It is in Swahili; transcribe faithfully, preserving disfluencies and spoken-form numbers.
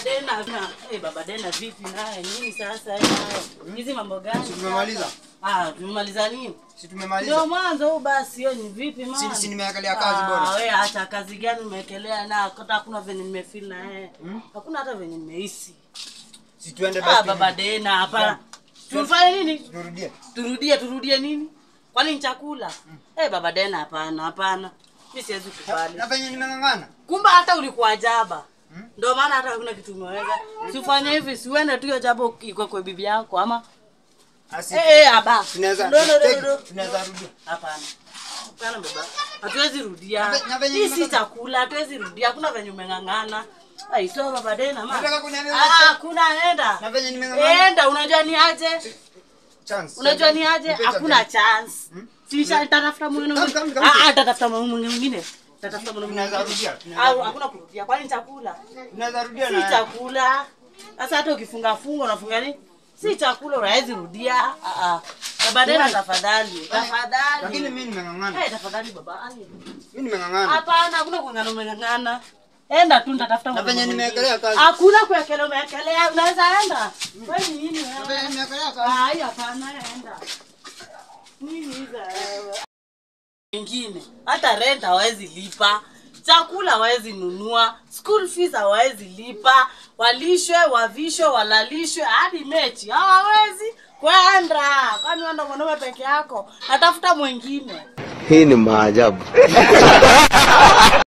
Dena na eh baba Dena vipi naye? Nini sasa naye? Hizi mambo gani? Tumemaliza. Ah, tumemaliza nini? Si tumemaliza. Ndio mwanzo huu basi hiyo ni vipi mama? Si si nimeangalia kazi bora. Ah, wewe acha kazi gani umeekelea na hata hakuna venye nimefeel na yeye. Hmm? Hakuna hata venye nimehisi. Si tuende basi. Ah baba Dena hapa. Tufanye nini? Turudie. Turudie turudie nini? Kwani ni chakula? Hmm. Eh baba Dena hapana hapana. Mimi siwezi kubali. Na venye nimengangana. Kumbe hata ulikuwa ajaba. Hmm? Ndio maana hata hakuna kitu umeweza. Si ufanye hivi, si uende tu hiyo jabo iko kwa bibi yako ama Asi. Eh eh aba. Tunaweza. No no no. Tunaweza rudia. Hapana. Hapana baba. Hatuwezi rudia. Hii si chakula, hatuwezi rudia. Hakuna venye umengangana. Ai sio baba Dena mama. Ah, kuna nenda. Na venye nimengangana. Enda, unajua ni aje? Chance. Unajua ni aje? Hakuna chance. Tisha nitatafuta mwingine. Ah, nitatafuta mwingine. Tatafuta mwingine. Tunaweza rudia. Au hakuna kurudia. Kwani chakula? Tunaweza rudia na. Si chakula. Sasa hata ukifunga funga unafunga nini? Si chakula unaweza rudia. Ah ah. Baba Dena tafadhali. Tafadhali. Lakini mimi nimengangana. Eh tafadhali baba. Mimi nimengangana. Hapana, hakuna kungana umengangana. Enda tu nitatafuta mwingine. Na venye nimeekelea kazi. Hakuna kuekelea umeekelea. Unaweza enda. Wewe ni nini wewe? Na venye nimeekelea kazi. Ah, hiyo hapana enda. Nini hizo? Wengine hata rent hawezi lipa, chakula hawezi nunua, school fees hawezi lipa, walishwe, wavishwe, walalishwe hadi mechi hawawezi kwenda. Kwani wewe ndo mwanaume peke yako? Atafuta mwingine. Hii ni maajabu.